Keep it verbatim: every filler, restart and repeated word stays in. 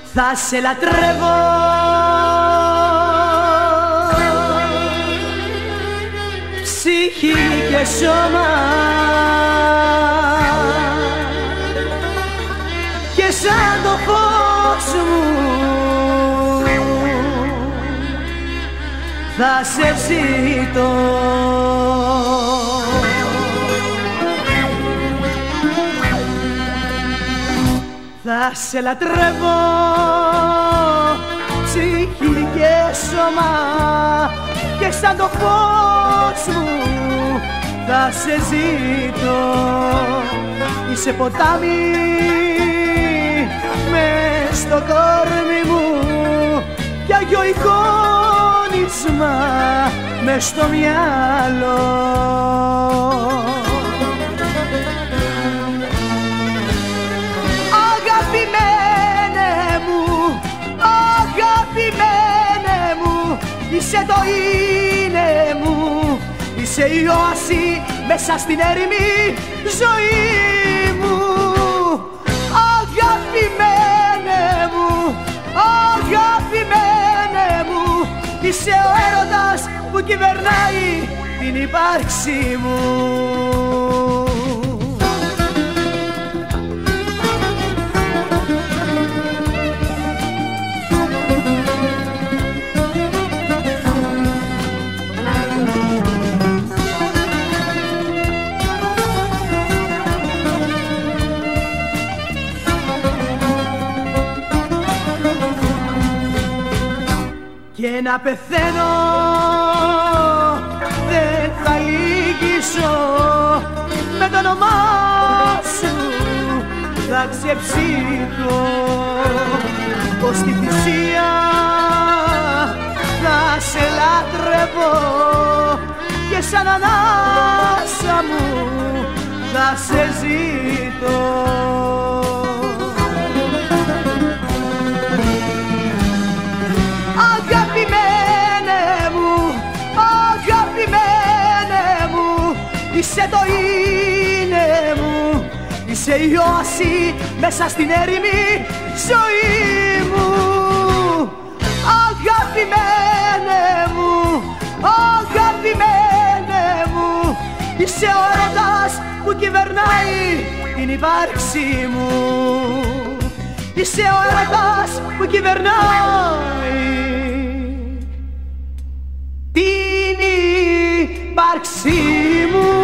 θα σε λατρεύω ψυχή και σώμα και σαν το φως μου θα σε ζητώ. Θα σε λατρεύω ψυχή και σώμα και σαν το φως μου θα σε ζητώ. Είσαι ποτάμι μες στο κόρμι μου κι Άγιο εικόνισμα μες στο μυαλό. Είσαι το είναι μου, είσαι η όαση μέσα στην έρημη ζωή μου. Αγαπημένε μου, αγαπημένε μου, είσαι ο έρωτας που κυβερνάει την ύπαρξη μου. Και να πεθαίνω δεν θα λυγίσω, με το όνομά σου θα ξεψύχω. Πως στη θυσία θα σε λατρεύω και σαν ανάσα μου θα σε ζητώ. Είσαι το είναι μου, είσαι η όαση μέσα στην έρημη ζωή μου. Αγαπημένε μου, αγαπημένε μου, είσαι ο έρωτας που κυβερνάει την ύπαρξη μου. Είσαι ο έρωτας που κυβερνάει την ύπαρξη μου.